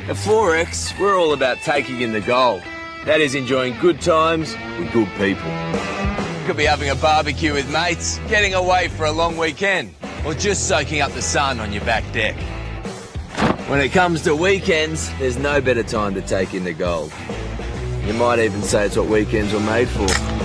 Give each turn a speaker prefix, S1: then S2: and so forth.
S1: At Forex, we're all about taking in the gold. That is enjoying good times with good people. Could be having a barbecue with mates, getting away for a long weekend, or just soaking up the sun on your back deck. When it comes to weekends, there's no better time to take in the gold. You might even say it's what weekends were made for.